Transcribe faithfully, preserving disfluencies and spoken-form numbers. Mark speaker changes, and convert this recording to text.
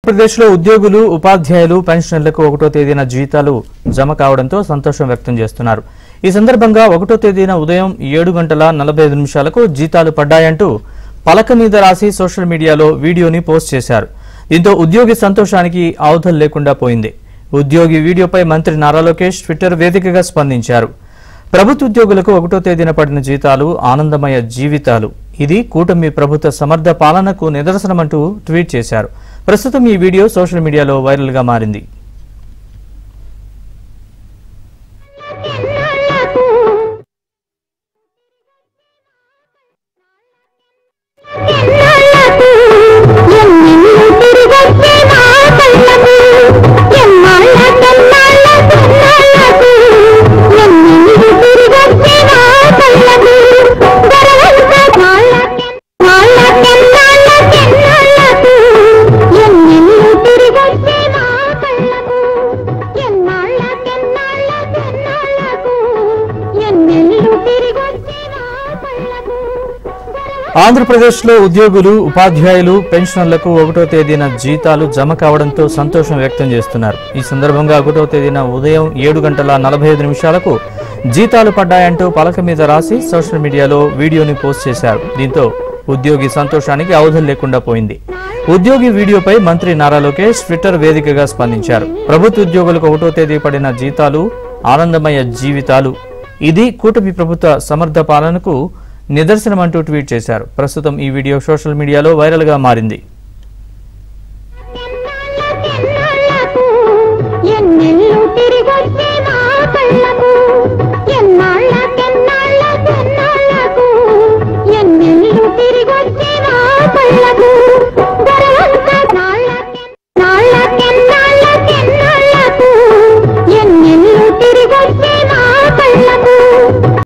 Speaker 1: ఆంధ్రప్రదేశ్లో ఉద్యోగులు ఉపాధ్యాయులు పెన్షనర్లకు ఒకటో తేదీన జీతాలు జమ కావడంతో సంతోషం వ్యక్తం చేస్తున్నారు. ఈ సందర్భంగా ఒకటో తేదీన ఉదయం ఏడు గంటల నలభై ఐదు నిమిషాలకు జీతాలు పడ్డాయంటూ పలక మీద రాసి సోషల్ మీడియాలో వీడియోని పోస్ట్ చేశారు. దీంతో ఉద్యోగి సంతోషానికి అవధులు లేకుండా పోయింది. ఉద్యోగి వీడియోపై మంత్రి నారా లోకేష్ ట్విట్టర్ వేదికగా స్పందించారు. ప్రభుత్వ ఉద్యోగులకు ఒకటో తేదీన పడిన జీతాలు ఆనందమయ జీవితాలు, ఇది కూటమి ప్రభుత్వ సమర్థ పాలనకు నిదర్శనమంటూ ట్వీట్ చేశారు. ప్రస్తుతం ఈ వీడియో సోషల్ మీడియాలో వైరల్ గా మారింది. ఆంధ్రప్రదేశ్లో ఉద్యోగులు ఉపాధ్యాయులు పెన్షనర్లకు ఒకటో తేదీన జీతాలు జమ కావడంతో సంతోషం వ్యక్తం చేస్తున్నారు. ఈ సందర్భంగా ఒకటో తేదీన ఉదయం ఏడు గంటల నలభై ఐదు నిమిషాలకు జీతాలు పడ్డాయంటూ పలక మీద రాసి సోషల్ మీడియాలో వీడియోని పోస్ట్ చేశారు. దీంతో ఉద్యోగి సంతోషానికి అవధులు లేకుండా పోయింది. ఉద్యోగి వీడియోపై మంత్రి నారా లోకేష్ ట్విట్టర్ వేదికగా స్పందించారు. ప్రభుత్వ ఉద్యోగులకు ఒకటో తేదీ పడిన జీతాలు ఆనందమయ జీవితాలు, ఇది కూటమి ప్రభుత్వ సమర్థ పాలనకు నిదర్శనమంటూ ట్వీట్ చేశారు. ప్రస్తుతం ఈ వీడియో సోషల్ మీడియాలో వైరల్ గా మారింది.
Speaker 2: ఎన్నెల్లు తిరిగొచ్చే